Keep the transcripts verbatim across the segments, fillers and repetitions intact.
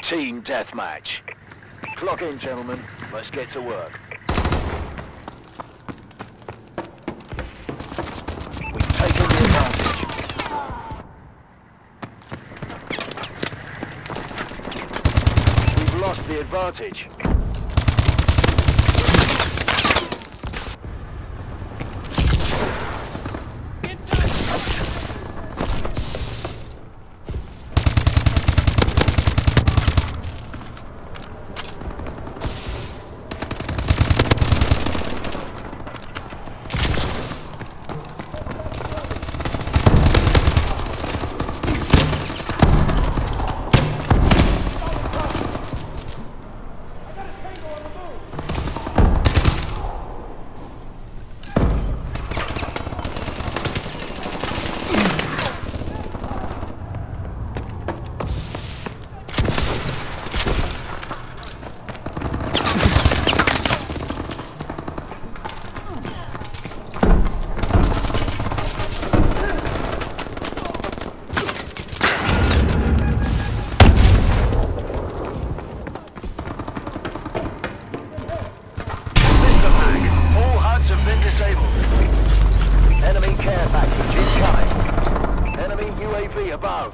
Team deathmatch. Clock in, gentlemen. Let's get to work. We've taken the advantage. We've lost the advantage. Enemy care package incoming. Enemy U A V above.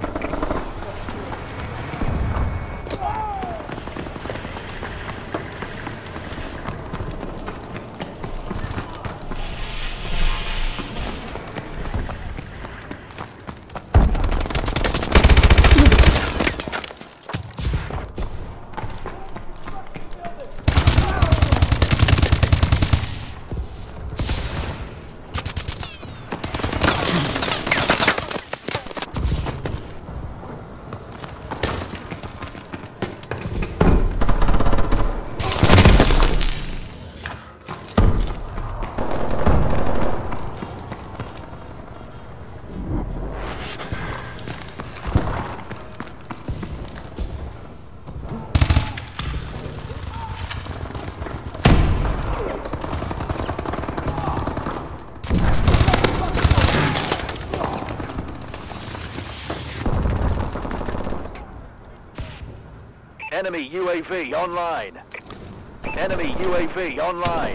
Enemy U A V online. Enemy U A V online.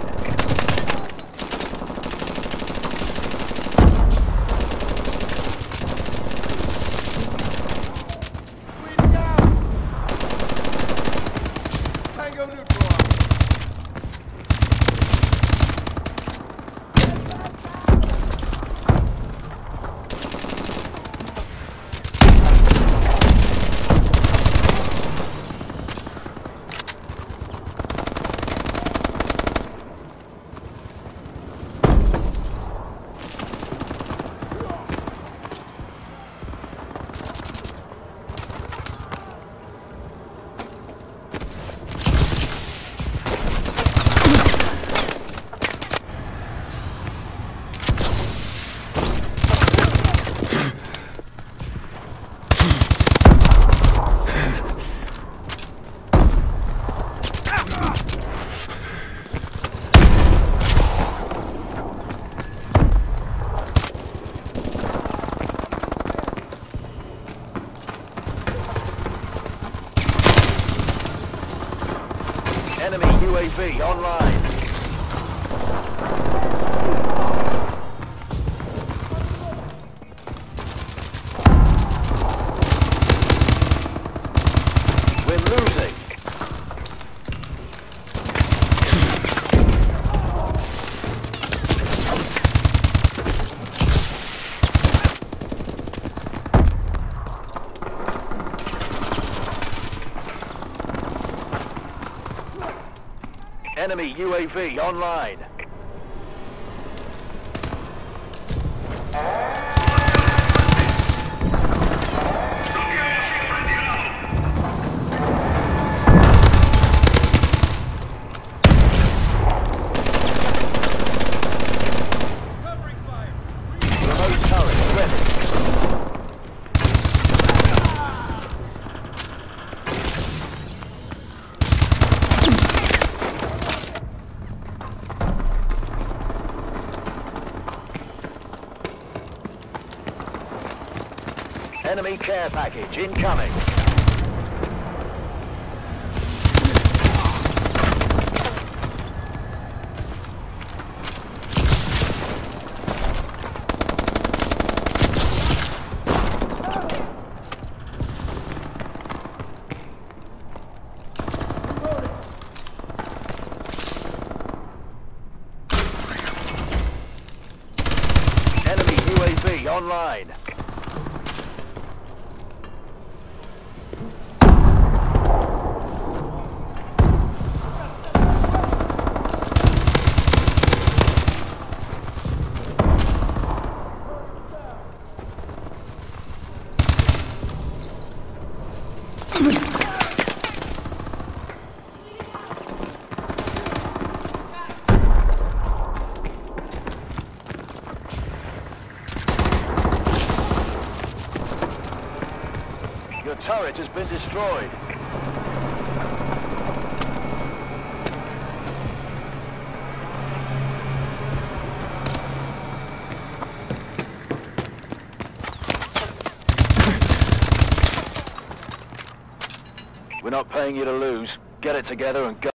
Tango neutral. Enemy U A V online. We're losing. Enemy U A V online. Covering fire. Remote turret ready. Enemy care package incoming. online. Your turret has been destroyed. We're not paying you to lose. Get it together and go.